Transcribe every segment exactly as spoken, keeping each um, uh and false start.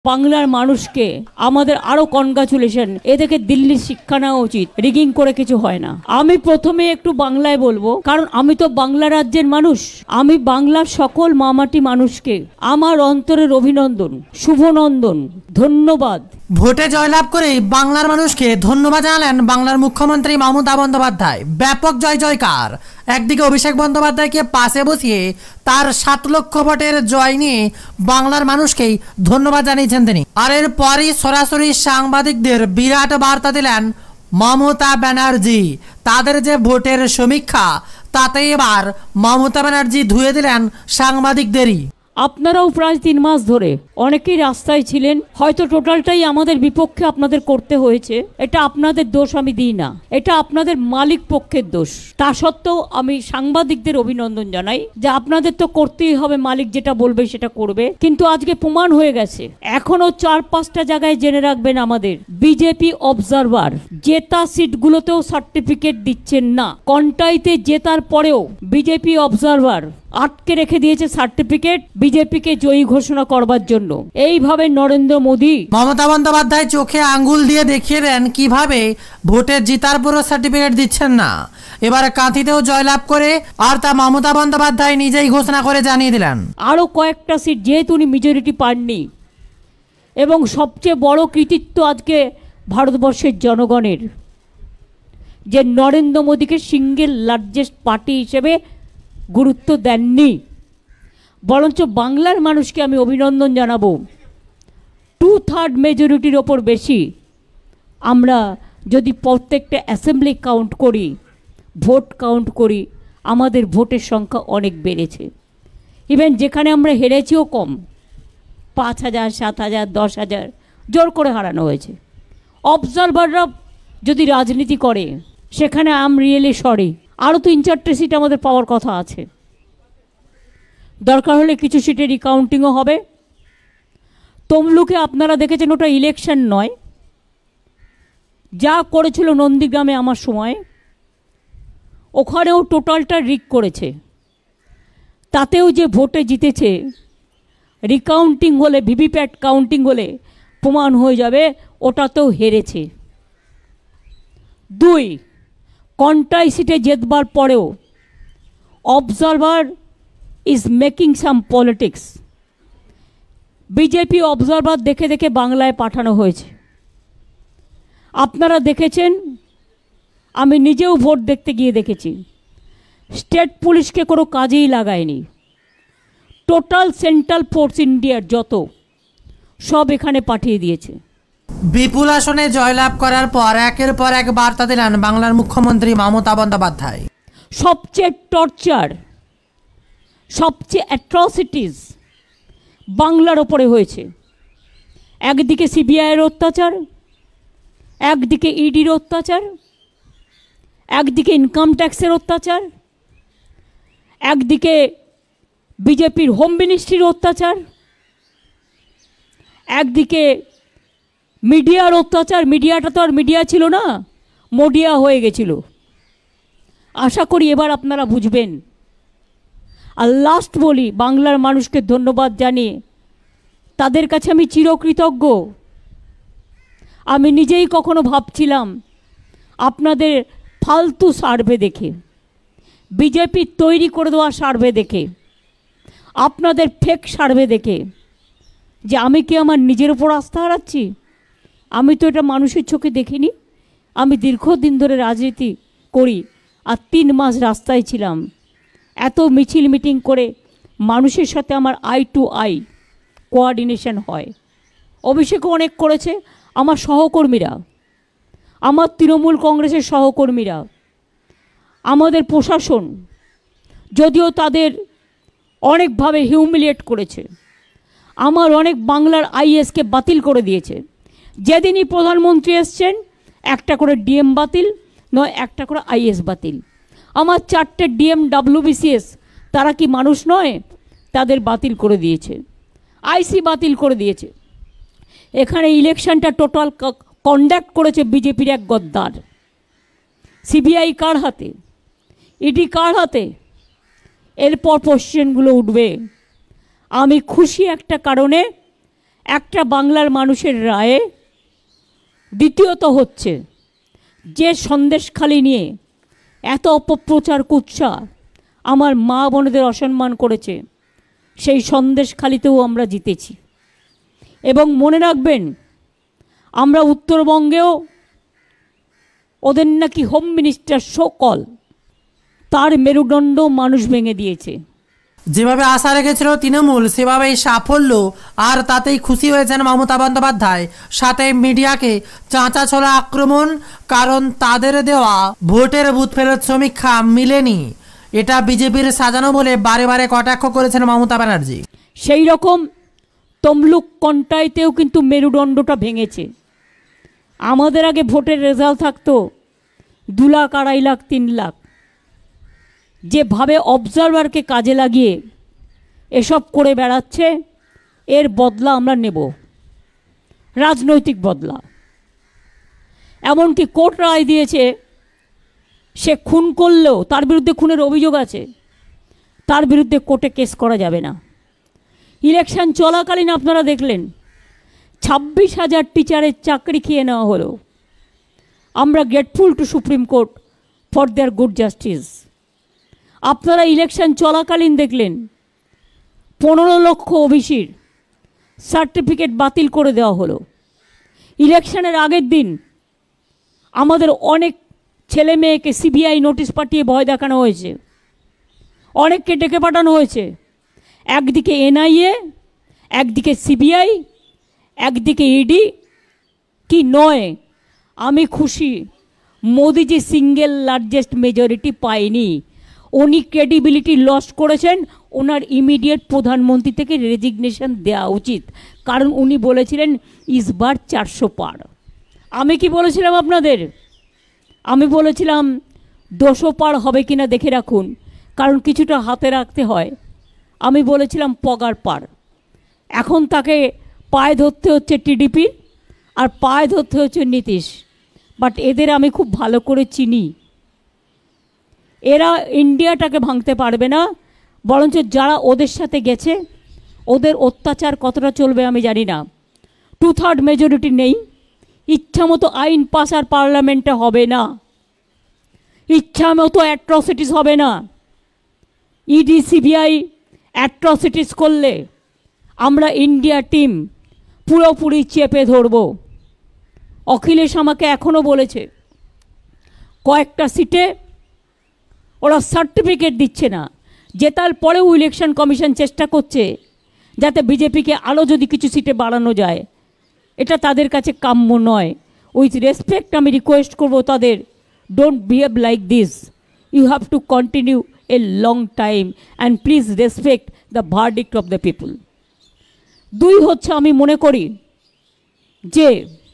বাংলার মানুষকে আমাদের আরো কনগ্রাচুলেশন। এদেরকে দিল্লির শিক্ষা নেওয়া উচিত, রিগিং করে কিছু হয় না। আমি প্রথমে একটু বাংলায় বলবো, কারণ আমি তো বাংলা রাজ্যের মানুষ। আমি বাংলার সকল মামাটি মানুষকে আমার অন্তরের অভিনন্দন, শুভনন্দন, ধন্যবাদ। ভোটে জয়লাভ করে বাংলার মানুষকে ধন্যবাদ জানালেন বাংলার মুখ্যমন্ত্রী মমতা বন্দ্যোপাধ্যায়। ব্যাপক জয় জয়কার। একদিকে অভিষেক বন্দ্যোপাধ্যায়কে পাশে বসিয়ে তার সাত লক্ষ ভোটের জয় নিয়ে বাংলার মানুষকেই ধন্যবাদ জানিয়েছেন তিনি। আর এর পরই সরাসরি সাংবাদিকদের বিরাট বার্তা দিলেন মমতা ব্যানার্জি। তাদের যে ভোটের সমীক্ষা, তাতে এবার মমতা ব্যানার্জি ধুয়ে দিলেন সাংবাদিকদেরই। আপনারাও প্রায় তিন মাস ধরে অনেকেই রাস্তায় ছিলেন, হয়তো টোটালটাই আমাদের বিপক্ষে আপনাদের করতে হয়েছে। এটা আপনাদের দোষ আমি দিই না, এটা আপনাদের মালিক পক্ষের দোষ। তা সত্ত্বেও আমি সাংবাদিকদের অভিনন্দন জানাই যে আপনাদের তো করতেই হবে, মালিক যেটা বলবে সেটা করবে। কিন্তু আজকে প্রমাণ হয়ে গেছে, এখনো চার পাঁচটা জায়গায় জেনে রাখবেন, আমাদের বিজেপি অবজারভার জেতা সিটগুলোতেও সার্টিফিকেট দিচ্ছেন না। কন্টাইতে জেতার পরেও বিজেপি অবজারভার আটকে রেখে দিয়েছে সার্টিফিকেট বিজেপিকে জয়ী ঘোষণা করবার জন্য। এইভাবে নরেন্দ্র মোদী মমতা বন্দ্যোপাধ্যায় চোখে আঙ্গুল দিয়ে দেখিয়ে দেন কিভাবে ভোটে জিতার পরও সার্টিফিকেট দিচ্ছেন না। এবারে কাঁথিতেও জয়লাভ করে, আর তা মমতা বন্দ্যোপাধ্যায় নিজেই ঘোষণা করে জানিয়ে দিলেন। আরো কয়েকটা সিট যেহেতু উনি মেজরিটি পাননি, এবং সবচেয়ে বড় কৃতিত্ব আজকে ভারতবর্ষের জনগণের, যে নরেন্দ্র মোদীকে সিঙ্গেল লার্জেস্ট পার্টি হিসেবে গুরুত্ব দেননি, বরঞ্চ বাংলার মানুষকে আমি অভিনন্দন জানাবো। টু থার্ড মেজরিটির ওপর বেশি আমরা যদি প্রত্যেকটা অ্যাসেম্বলি কাউন্ট করি, ভোট কাউন্ট করি, আমাদের ভোটের সংখ্যা অনেক বেড়েছে। ইভেন যেখানে আমরা হেরেছিও কম, পাঁচ হাজার সাত হাজার দশ হাজার জোর করে হারানো হয়েছে। অবজারভাররা যদি রাজনীতি করে, সেখানে আম রিয়েলি সরি, আরও তিন চারটে সিট আমাদের পাওয়ার কথা আছে। দরকার হলে কিছু সিটে রিকাউন্টিংও হবে। তমলুকে আপনারা দেখেছেন, ওটা ইলেকশন নয়, যা করেছিল নন্দীগ্রামে আমার সময়, ওখানেও টোটালটা রিক করেছে। তাতেও যে ভোটে জিতেছে, রিকাউন্টিং হলে, ভিভিপ্যাট কাউন্টিং হলে প্রমাণ হয়ে যাবে ওটাতেও হেরেছে। দুই, কন্টাই সিটে জেতবার পরেও observer is making some politics. BJP observer দেখে দেখে বাংলায় পাঠানো হয়েছে। আপনারা দেখেছেন, আমি নিজেও ভোট দেখতে গিয়ে দেখেছি, স্টেট পুলিশকে কোনো কাজেই লাগায়নি। টোটাল সেন্ট্রাল ফোর্স ইন্ডিয়ার যত সব এখানে পাঠিয়ে দিয়েছে। বিপুল আসনে জয়লাভ করার পর একের পর এক বার্তা দিলেন বাংলার মুখ্যমন্ত্রী মমতা বন্দ্যোপাধ্যায়। সবচেয়ে টর্চার, সবচেয়ে অ্যাট্রসিটিস বাংলার ওপরে হয়েছে। একদিকে সিবিআইয়ের অত্যাচার, একদিকে ইডির অত্যাচার, একদিকে ইনকাম ট্যাক্সের অত্যাচার, একদিকে বিজেপির হোম মিনিস্ট্রির অত্যাচার, একদিকে মিডিয়ার অত্যাচার। মিডিয়াটা তো আর মিডিয়া ছিল না, মোডিয়া হয়ে গেছিল। আশা করি এবার আপনারা বুঝবেন। আর লাস্ট বলি, বাংলার মানুষকে ধন্যবাদ জানিয়ে তাদের কাছে আমি চিরকৃতজ্ঞ। আমি নিজেই কখনো ভাবছিলাম, আপনাদের ফালতু সার্ভে দেখে, বিজেপি তৈরি করে দেওয়া সার্ভে দেখে, আপনাদের ফেক সার্ভে দেখে, যে আমি কি আমার নিজের ওপর আস্থা হারাচ্ছি? আমি তো এটা মানুষের চোখে দেখিনি। আমি দীর্ঘদিন ধরে রাজনীতি করি, আর তিন মাস রাস্তায় ছিলাম। এত মিছিল মিটিং করে মানুষের সাথে আমার আই টু আই কোঅর্ডিনেশন হয়। অভিষেকও অনেক করেছে, আমার সহকর্মীরা, আমার তৃণমূল কংগ্রেসের সহকর্মীরা, আমাদের প্রশাসন, যদিও তাদের অনেকভাবে হিউমিলিয়েট করেছে। আমার অনেক বাংলার আইএসকে বাতিল করে দিয়েছে। যেদিনই প্রধানমন্ত্রী এসছেন, একটা করে ডিএম বাতিল, নয় একটা করে আইএস বাতিল। আমার চারটে ডিএম ডাব্লিউবিসিএস, তারা কি মানুষ নয়? তাদের বাতিল করে দিয়েছে, আইসি বাতিল করে দিয়েছে। এখানে ইলেকশনটা টোটাল কন্ডাক্ট করেছে বিজেপির এক গদ্দার। সিবিআই কার হাতে, ইডি কার হাতে? এরপর কোশ্চেনগুলো উঠবে। আমি খুশি একটা কারণে, একটা বাংলার মানুষের রায়ে, দ্বিতীয়ত হচ্ছে যে সন্দেশখালি নিয়ে এত অপপ্রচার কুৎসা আমার মা বোনেদের অসম্মান করেছে, সেই সন্দেশখালিতেও আমরা জিতেছি। এবং মনে রাখবেন, আমরা উত্তরবঙ্গেও ওদের নাকি হোম মিনিস্টার সকল, তার মেরুদণ্ড মানুষ ভেঙে দিয়েছে। যেভাবে আশা রেখেছিল তৃণমূল সেভাবেই সাফল্য, আর তাতেই খুশি হয়েছেন মমতা বন্দ্যোপাধ্যায়। সাথে মিডিয়াকে চাঁচা ছোলা আক্রমণ, কারণ তাদের দেওয়া ভোটের বুথ ফেরত সমীক্ষা মিলেনি, এটা বিজেপির সাজানো বলে বারে বারে কটাক্ষ করেছেন মমতা ব্যানার্জি। সেই রকম তমলুক কন্টাইতেও কিন্তু মেরুদণ্ডটা ভেঙেছে। আমাদের আগে ভোটের রেজাল্ট থাকতো দু লাখ আড়াই লাখ তিন লাখ, যেভাবে অবজারভারকে কাজে লাগিয়ে এসব করে বেড়াচ্ছে, এর বদলা আমরা নেব, রাজনৈতিক বদলা। এমনকি কোর্ট রায় দিয়েছে, সে খুন করলেও তার বিরুদ্ধে খুনের অভিযোগ আছে, তার বিরুদ্ধে কোর্টে কেস করা যাবে না। ইলেকশন চলাকালীন আপনারা দেখলেন ছাব্বিশ হাজার টিচারের চাকরি খেয়ে নেওয়া হলো। আমরা grateful to Supreme Court for their good justice. আপনারা ইলেকশন চলাকালীন দেখলেন পনেরো লক্ষ ওবিসির সার্টিফিকেট বাতিল করে দেওয়া হলো। ইলেকশনের আগের দিন আমাদের অনেক ছেলে মেয়েকে সিবিআই নোটিশ পাঠিয়ে ভয় দেখানো হয়েছে, অনেককে ডেকে পাঠানো হয়েছে। একদিকে এনআইএ, একদিকে সিবিআই, একদিকে ইডি। কি নয়, আমি খুশি মোদিজি সিঙ্গেল লার্জেস্ট মেজরিটি পায়নি। উনি ক্রেডিবিলিটি লস করেছেন, ওনার ইমিডিয়েট প্রধানমন্ত্রী থেকে রেজিগনেশন দেওয়া উচিত, কারণ উনি বলেছিলেন ইসবার চারশো পার। আমি কি বলেছিলাম আপনাদের? আমি বলেছিলাম দুশো পার হবে কিনা দেখে রাখুন, কারণ কিছুটা হাতে রাখতে হয়। আমি বলেছিলাম পগার পার। এখন তাকে পায়ে ধরতে হচ্ছে টিডিপি, আর পায়ে ধরতে হচ্ছে নীতিশ। বাট এদের আমি খুব ভালো করে চিনি, এরা ইন্ডিয়াটাকে ভাঙতে পারবে না, বরঞ্চ যারা ওদের সাথে গেছে ওদের অত্যাচার কতটা চলবে আমি জানি না। টু থার্ড মেজরিটি নেই, ইচ্ছা মতো আইন পাস আর পার্লামেন্টে হবে না, ইচ্ছা মতো অ্যাট্রসিটিস হবে না। ইডি সিবিআই অ্যাট্রসিটিস করলে আমরা ইন্ডিয়া টিম পুরোপুরি চেপে ধরব। অখিলেশ আমাকে এখনও বলেছে কয়েকটা সিটে ওরা সার্টিফিকেট দিচ্ছে না, জেতার পরেও ইলেকশন কমিশন চেষ্টা করছে যাতে বিজেপিকে আরও যদি কিছু সিটে বাড়ানো যায়। এটা তাদের কাছে কাম্য নয়। উইথ রেসপেক্ট আমি রিকোয়েস্ট করব তাদের, don't behave like this, you have to continue a long time and please respect the verdict of the people. দুই হচ্ছে, আমি মনে করি যে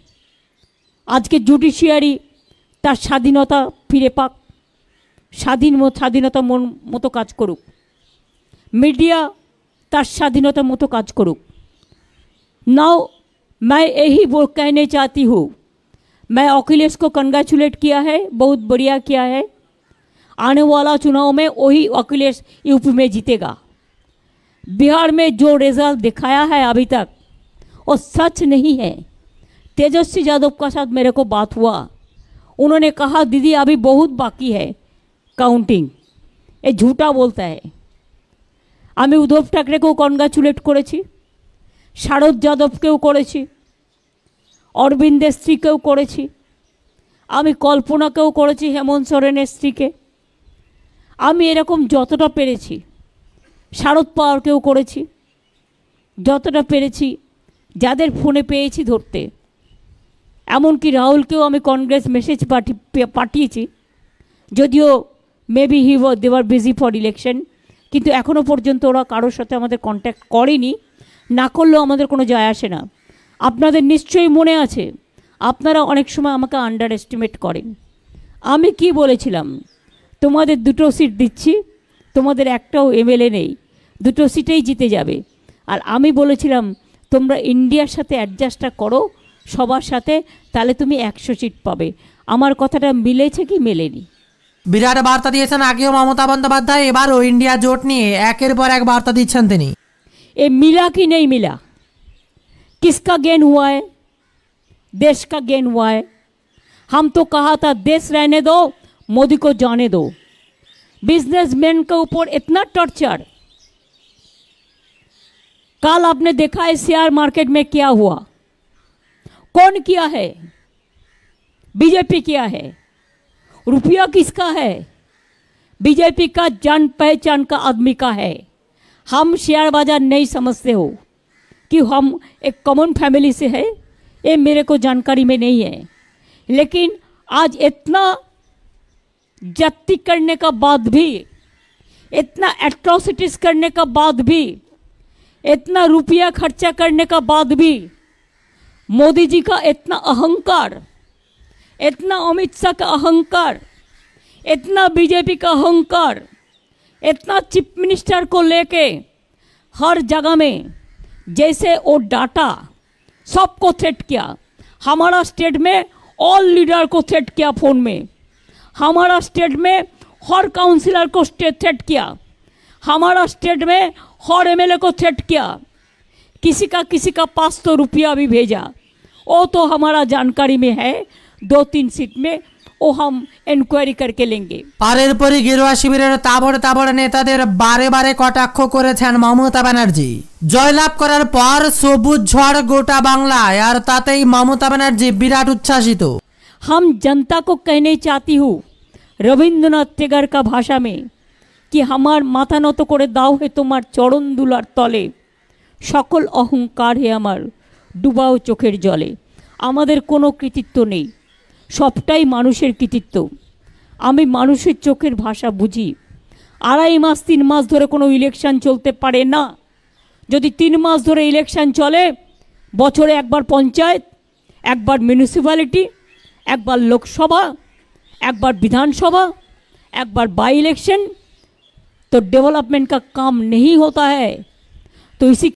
আজকে জুডিশিয়ারি তার স্বাধীনতা ফিরে পাক, স্বাধীন স্বাধীনতা মতো কাজ করুক, মিডিয়া তার স্বাধীনতার মতো কাজ করুক। नाउ मैं यही वो कहने चाहती हूँ, मैं अखिलेश को कंग्रेचुलेट किया है, बहुत बढ़िया किया है। आने वाला चुनाव में वही अखिलेश यूपी में जीतेगा। बिहार में जो रिजल्ट दिखाया है अभी तक वो सच नहीं है। तेजस्वी यादव का साथ मेरे को बात हुआ, उन्होंने कहा दीदी अभी बहुत बाकी है काउंटिंग, ये झूठा बोलता है। আমি উদ্ধব ঠাকরেকেও কনগ্রাচুলেট করেছি, শারদ যাদবকেও করেছি, অরবিন্দের স্ত্রীকেও করেছি, আমি কল্পনাকেও করেছি, হেমন্ত সোরেনের স্ত্রীকে। আমি এরকম যতটা পেরেছি, শারদ পাওয়ারকেও করেছি, যতটা পেরেছি, যাদের ফোনে পেয়েছি ধরতে। এমনকি রাহুলকেও আমি কংগ্রেস মেসেজ পাঠি পাঠিয়েছি, যদিও maybe he was they were busy for election, কিন্তু এখনও পর্যন্ত ওরা কারোর সাথে আমাদের কন্ট্যাক্ট করেনি, না করলেও আমাদের কোনো যায় আসে না। আপনাদের নিশ্চয়ই মনে আছে, আপনারা অনেক সময় আমাকে আন্ডার এস্টিমেট করেন। আমি কি বলেছিলাম, তোমাদের দুটো সিট দিচ্ছি, তোমাদের একটাও এমএলএ নেই, দুটো সিটেই জিতে যাবে। আর আমি বলেছিলাম তোমরা ইন্ডিয়ার সাথে অ্যাডজাস্টটা করো সবার সাথে, তাহলে তুমি একশো সিট পাবে। আমার কথাটা মিলেছে কি মেলেনি? বিরাট বার্তা দিয়েছেন আগেও মমতা বন্দ্যোপাধ্যায়, এবারও ইন্ডিয়া জোট নিয়ে একের পর এক বার্তা দিচ্ছেন তিনি। এ মিলা কি নেই মিলা, किसका गेन हुआ है? देश का गेन हुआ है। हम तो कहा था देश रहने दो, मोदी को जाने दो। बिजनेसमैन के ऊपर इतना टॉर्चर। कल आपने देखा है शेयर मार्केट में क्या हुआ। कौन किया है? बीजेपी किया है। रुपया किसका है? बीजेपी का, जान पहचान का आदमी का है। हम शेयर बाजार नहीं समझते हो कि हम एक कॉमन फैमिली से है, ये मेरे को जानकारी में नहीं है। लेकिन आज इतना जाति करने का बाद भी, इतना एट्रोसिटीज करने का बाद भी, इतना रुपया खर्चा करने का बाद भी मोदी जी का इतना अहंकार, इतना अमित शाह का अहंकार, इतना बीजेपी का अहंकार, इतना चीफ मिनिस्टर को लेके हर जगह में जैसे वो डाटा सबको थ्रेट किया। हमारा स्टेट में ऑल लीडर को थ्रेट किया फोन में। हमारा स्टेट में हर काउंसिलर को थ्रेट किया। हमारा स्टेट में हर एमएलए को थ्रेट किया। किसी का किसी का पास तो रुपया भी भेजा। वो तो हमारा जानकारी में है। दो तीन सीट में वो हम ইনকোয়ারি करके लेंगे। আর এরপরই গেরুয়া শিবিরের তাবড় তাবড় নেতাদের বারে বারে কটাক্ষ করেছেন মমতা ব্যানার্জি। জয়লাভ করার পর সবুজ ঝড় গোটা বাংলায়, আর তাতেই মমতা ব্যানার্জি বিরাট উচ্ছ্বাসিত। हम जनता को कहने चाहती हूँ रविंद्रनाथ टेगर का भाषा में कि हमार माथा নত করে দাও হে তোমার চরণ দুলার তলে, সকল অহংকার হে আমার ডুবাও চোখের জলে। আমাদের কোনো কৃতিত্ব নেই, সবটাই মানুষের কৃতিত্ব। আমি মানুষের চোখের ভাষা বুঝি। আড়াই মাস তিন মাস ধরে কোনো ইলেকশন চলতে পারে না। যদি তিন মাস ধরে ইলেকশন চলে, বছরে একবার পঞ্চায়েত, একবার মিউনিসিপ্যালিটি, একবার लोकसभा, একবার विधानसभा, একবার बाई इलेक्शन, तो डेवलपमेंट का काम नहीं होता है। तो इसी